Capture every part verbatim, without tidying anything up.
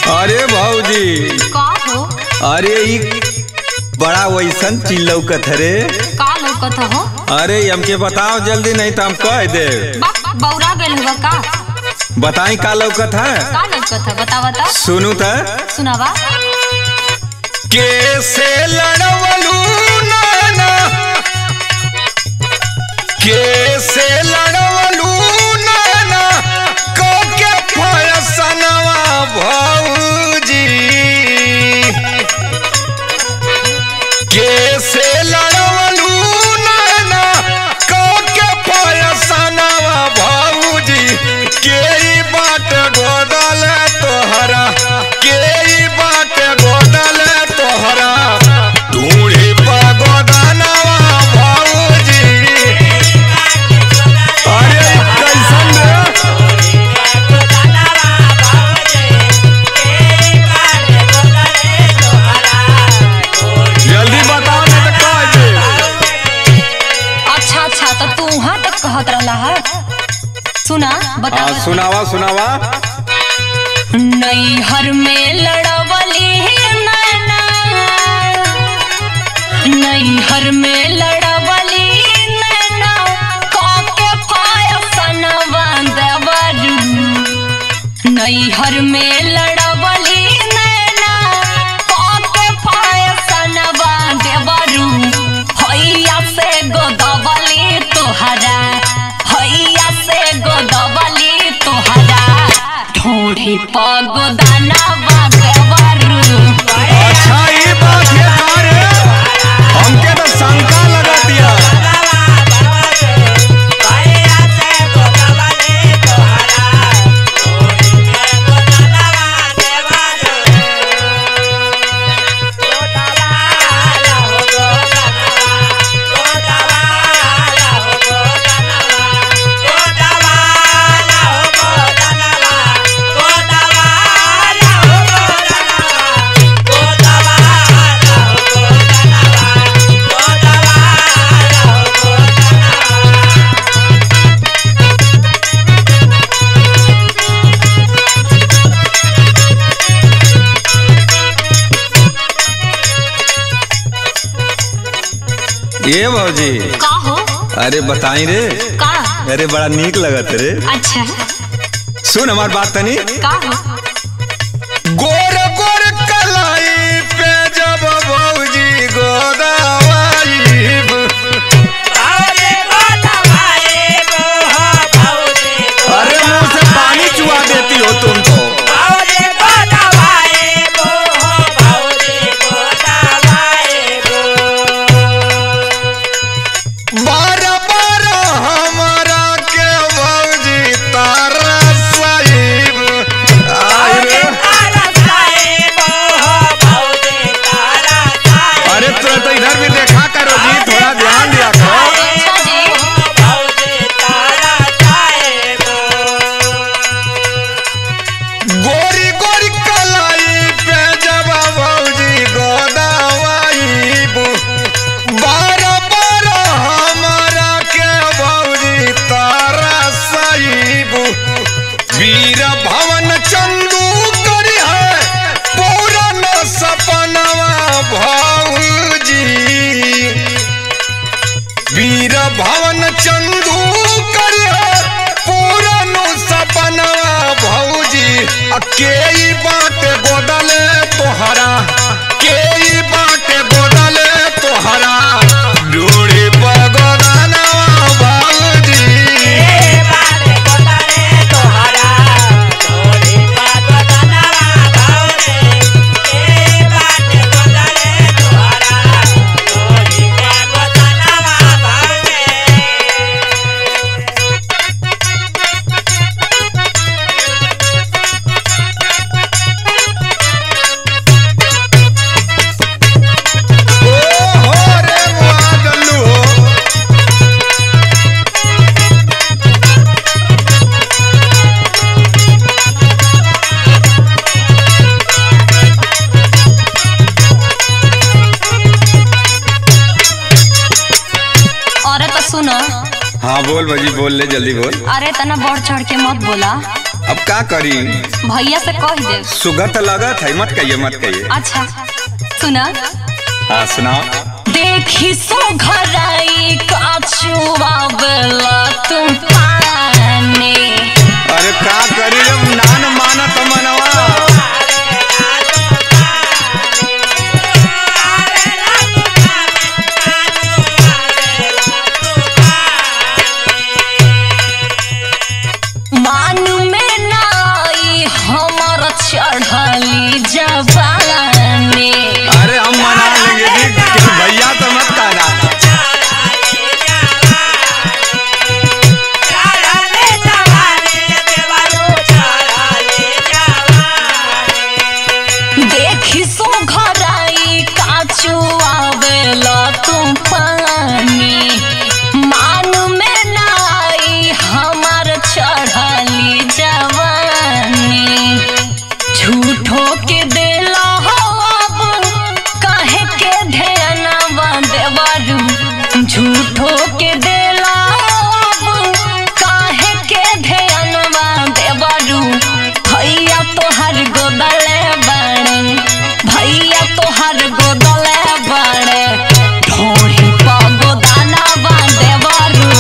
अरे भाऊजी का हो? अरे ई बड़ा वैसन चीज लौकत रे। का लौकत हो? अरे हमके बताओ जल्दी, नहीं तो हम कह दे। बौरा गए हुआ का? बताई का लौकत है? का लौकत है बता बता। सुनू त सुनावा। कैसे लड़वलू नाना, कैसे लड़वलू नाना को के फैसनवा भाऊजी, कैसे लड़वलू नाना को के फैसनवा भाऊजी, के बाट गोदल तोहरा, के बाट गोदल तोहरा ढूंढी पगोदनवा भाऊजी। अरे कैसन जल्दी बताओ नहीं तो कह दे। अच्छा अच्छा तो तू वहाँ तक कहत रहा है। सुना बता। सुनावा सुनावा। नैहर में लड़वली नैना, नैहर में लड़वली नैना काके फैसनवा देवरू, नैहर में लड़वली नैना काके फैसनवा देवरू, हैया से गोदवली तोहरा, हैया से गोदवली तोहरा ढूंढी पगोदनवा देवरू। अच्छा ये बात है तारे, हमके तो शंका लगा दिया। ये भाजी का हो? अरे बताई रे। का? अरे बड़ा नीक लगत रे। अच्छा सुन हमार बात तनी। का हो? गोर गोर कलाई पे जब भौजी गोदावाई, अरे मुंह से पानी चुआ देती हो तुम तो। वीर भवन चंदू करी है पूरन सपनवा भाऊजी, वीर भवन चंदू करी है पूरन सपनवा भाऊजी। के बाट गोदले तोहरा, के बाट गोदले तोहरा ढूंढी पगोदनवा भाऊजी। सुनो। हाँ बोल भाजी बोल ले जल्दी बोल। अरे तना बढ़ चढ़ के मत बोला। अब का करी? भैया से कह दे। सुगर तो लगत है, मत कहिए मत कहिए। अच्छा सुना। हाँ सुनाओ। देखी सो घराई काचुआ बेला तुम पाने। अरे का करी जब नान मानत मनवा। चढ़ली जवानी। अरे हम मना लेंगे जी, भैया तो मत कहना। देखी सो घराई काचू आवेला तुम पानी। मान में नाई हमार चढ़ली जवानी। झूठो के देला हो अब काहे के ध्यानवा देवरू। झूठो के देला हो अब काहे के ध्यानवा देवरू। भैया तोहर गोदले बड़े, भैया तोहर गोदले बड़े। ढोरी पा गोदाना बा देवरू।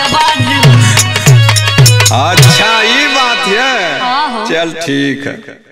अच्छा ये बात है, चल ठीक है।